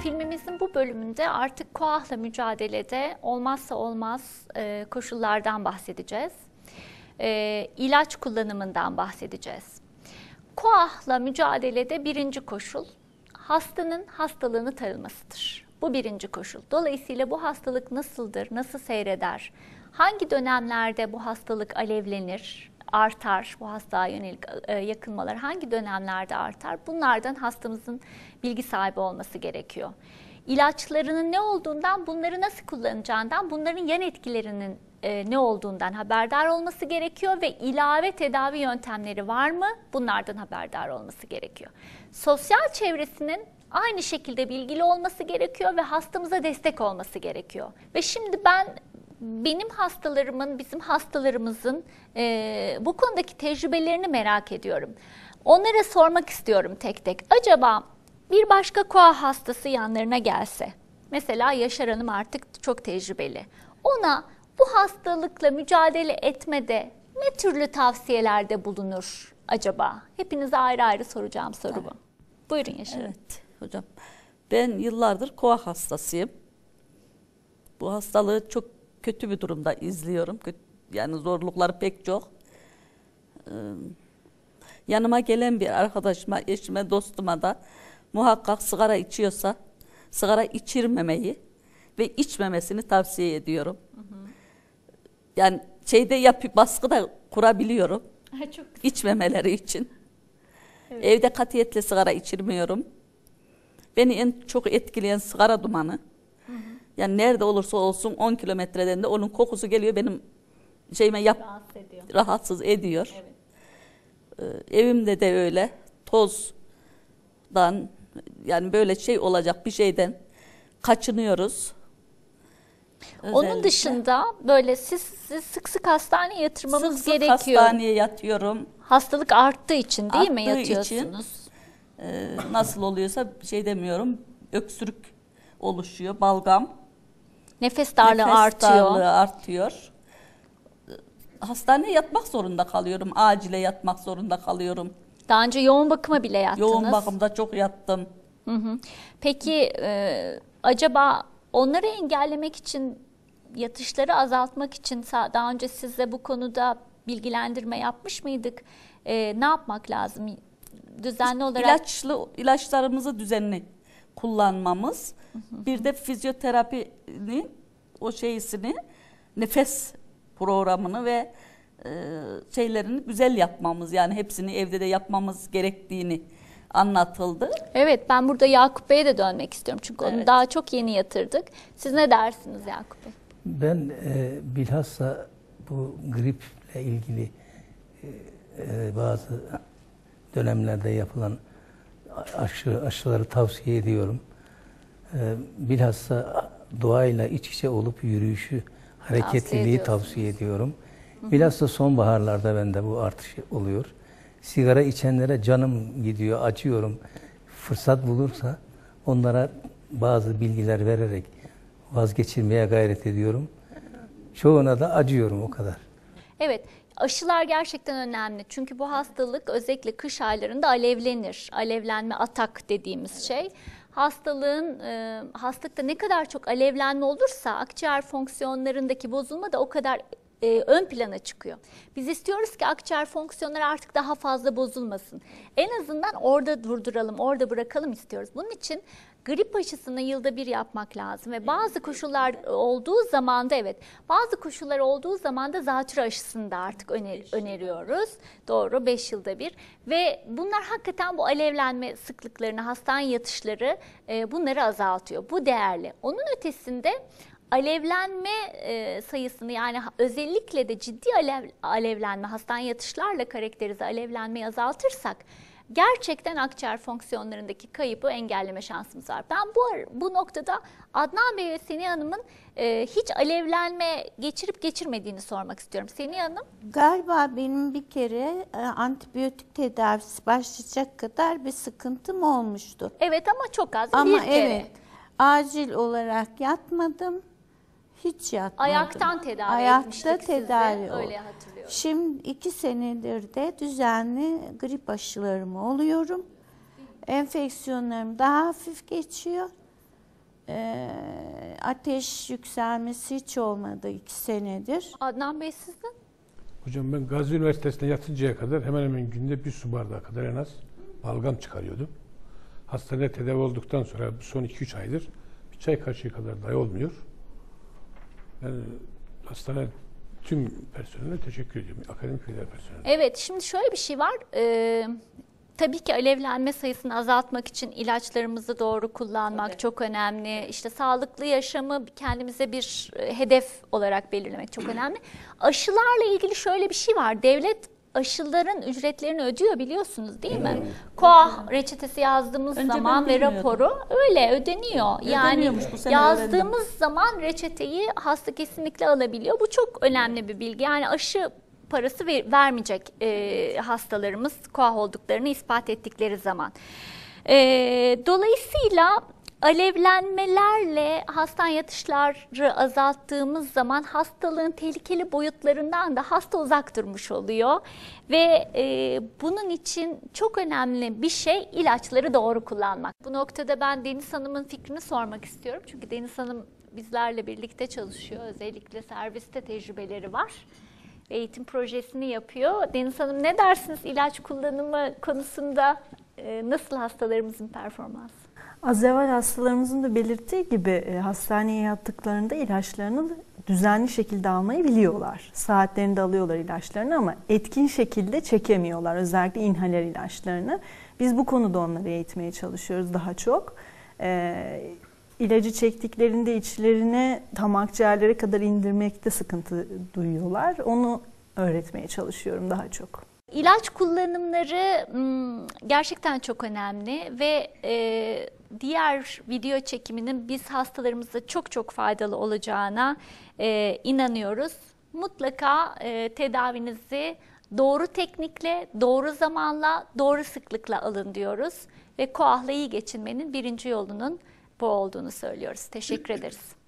Filmimizin bu bölümünde artık KOAH'la mücadelede olmazsa olmaz koşullardan bahsedeceğiz. İlaç kullanımından bahsedeceğiz. KOAH'la mücadelede birinci koşul hastanın hastalığını tanımasıdır. Bu birinci koşul. Dolayısıyla bu hastalık nasıldır, nasıl seyreder, hangi dönemlerde bu hastalık alevlenir, artar, bu hastalığa yönelik yakınmalar hangi dönemlerde artar? Bunlardan hastamızın bilgi sahibi olması gerekiyor. İlaçlarının ne olduğundan, bunları nasıl kullanacağından, bunların yan etkilerinin ne olduğundan haberdar olması gerekiyor ve ilave tedavi yöntemleri var mı? Bunlardan haberdar olması gerekiyor. Sosyal çevresinin aynı şekilde bilgili olması gerekiyor ve hastamıza destek olması gerekiyor. Ve şimdi benim hastalarımın, bizim hastalarımızın bu konudaki tecrübelerini merak ediyorum. Onlara sormak istiyorum tek tek. Acaba bir başka KOAH hastası yanlarına gelse, mesela Yaşar Hanım artık çok tecrübeli, ona bu hastalıkla mücadele etmede ne türlü tavsiyelerde bulunur acaba? Hepinize ayrı ayrı soracağım soru bu. Buyurun Yaşar Hanım. Evet hocam, ben yıllardır KOAH hastasıyım. Bu hastalığı çok kötü bir durumda izliyorum. Yani zorlukları pek çok. Yanıma gelen bir arkadaşıma, eşime, dostuma da muhakkak sigara içiyorsa sigara içirmemeyi ve içmemesini tavsiye ediyorum. Yani baskı da kurabiliyorum. Çok içmemeleri için. Evet. Evde katiyetle sigara içirmiyorum. Beni en çok etkileyen sigara dumanı. Yani nerede olursa olsun 10 kilometreden de onun kokusu geliyor, benim rahatsız ediyor. Evet. Evimde de öyle tozdan, yani böyle olacak bir şeyden kaçınıyoruz. Onun dışında böyle siz sık sık hastaneye yatırmamız sık gerekiyor. Hastaneye yatıyorum. Hastalık arttığı için değil mi Arttığı yatıyorsunuz? için, nasıl oluyorsa demiyorum. Öksürük oluşuyor, balgam. Nefes darlığı artıyor. Hastaneye yatmak zorunda kalıyorum. Acile yatmak zorunda kalıyorum. Daha önce yoğun bakıma bile yattınız. Yoğun bakımda çok yattım. Peki acaba onları engellemek için, yatışları azaltmak için daha önce size bu konuda bilgilendirme yapmış mıydık? Ne yapmak lazım? Düzenli olarak ilaçlarımızı düzenli kullanmamız. Bir de fizyoterapinin nefes programını ve şeylerini güzel yapmamız, yani hepsini evde de yapmamız gerektiğini anlatıldı. Evet, ben burada Yakup Bey'e de dönmek istiyorum. Çünkü onu daha çok yeni yatırdık. Siz ne dersiniz Yakup Bey? Ben bilhassa bu griple ilgili bazı dönemlerde yapılan aşıları tavsiye ediyorum. Bilhassa doğayla iç içe olup yürüyüşü, hareketliliği tavsiye ediyorum. Bilhassa sonbaharlarda bende bu artış oluyor. Sigara içenlere canım gidiyor, acıyorum. Fırsat bulursa onlara bazı bilgiler vererek vazgeçirmeye gayret ediyorum. Çoğuna da acıyorum, o kadar. Evet, aşılar gerçekten önemli. Çünkü bu hastalık özellikle kış aylarında alevlenir. Alevlenme, atak dediğimiz şey. Hastalıkta ne kadar çok alevlenme olursa akciğer fonksiyonlarındaki bozulma da o kadar ön plana çıkıyor. Biz istiyoruz ki akciğer fonksiyonları artık daha fazla bozulmasın. En azından orada durduralım, orada bırakalım istiyoruz. Bunun için grip aşısını yılda bir yapmak lazım ve bazı koşullar olduğu zaman da zatürre aşısını da artık öneriyoruz. Doğru, 5 yılda bir. Ve bunlar hakikaten bu alevlenme sıklıklarını, hastane yatışları bunları azaltıyor. Bu değerli. Onun ötesinde alevlenme sayısını, yani özellikle de ciddi alevlenme, hastane yatışlarla karakterize alevlenmeyi azaltırsak gerçekten akciğer fonksiyonlarındaki kaybı engelleme şansımız var. Ben bu noktada Adnan Bey ve Seniha Hanım'ın hiç alevlenme geçirip geçirmediğini sormak istiyorum. Seniha Hanım? Galiba benim bir kere antibiyotik tedavisi başlayacak kadar bir sıkıntım olmuştu. Evet, ama çok az, ama bir kere. Evet, acil olarak yatmadım. Hiç yatmadım. Ayaktan tedavi Ayakta etmiştik tedavi sizi, oldu. öyle hatırlıyorum. Şimdi 2 senedir de düzenli grip aşılarımı oluyorum. Enfeksiyonlarım daha hafif geçiyor. Ateş yükselmesi hiç olmadı 2 senedir. Adnan Bey sizin? Hocam ben Gazi Üniversitesi'nde yatıncaya kadar hemen hemen günde 1 su bardağı kadar en az balgam çıkarıyordum. Hastanede tedavi olduktan sonra son 2-3 aydır bir çay kaşığı kadar dahi olmuyor. Yani hastane tüm personeline teşekkür ediyorum. Akademik ve diğer personeline. Evet, şimdi şöyle bir şey var. Tabii ki alevlenme sayısını azaltmak için ilaçlarımızı doğru kullanmak çok önemli. İşte sağlıklı yaşamı kendimize bir hedef olarak belirlemek çok önemli. Aşılarla ilgili şöyle bir şey var. Devlet aşıların ücretlerini ödüyor, biliyorsunuz değil mi? KOAH reçetesi yazdığımız Önce zaman ben ve bilmiyordum. raporu öyle ödeniyor. Yani Ödeniyormuş, bu sene yazdığımız öğrendim. zaman reçeteyi hasta kesinlikle alabiliyor. Bu çok önemli bir bilgi. Yani aşı parası vermeyecek hastalarımız KOAH olduklarını ispat ettikleri zaman. Dolayısıyla alevlenmelerle hastane yatışları azalttığımız zaman hastalığın tehlikeli boyutlarından da hasta uzak durmuş oluyor. Ve bunun için çok önemli bir şey ilaçları doğru kullanmak. Bu noktada ben Deniz Hanım'ın fikrini sormak istiyorum. Çünkü Deniz Hanım bizlerle birlikte çalışıyor. Özellikle serviste tecrübeleri var. Eğitim projesini yapıyor. Deniz Hanım, ne dersiniz ilaç kullanımı konusunda, nasıl hastalarımızın performansı? Az evvel hastalarımızın da belirttiği gibi hastaneye yattıklarında ilaçlarını düzenli şekilde almayı biliyorlar. Saatlerinde alıyorlar ilaçlarını ama etkin şekilde çekemiyorlar. Özellikle inhaler ilaçlarını. Biz bu konuda onları eğitmeye çalışıyoruz daha çok. İlacı çektiklerinde içlerine tam akciğerlere kadar indirmekte sıkıntı duyuyorlar. Onu öğretmeye çalışıyorum daha çok. İlaç kullanımları gerçekten çok önemli ve diğer video çekiminin biz hastalarımıza çok çok faydalı olacağına inanıyoruz. Mutlaka tedavinizi doğru teknikle, doğru zamanla, doğru sıklıkla alın diyoruz ve KOAH'la iyi geçinmenin birinci yolunun bu olduğunu söylüyoruz. Teşekkür ederiz.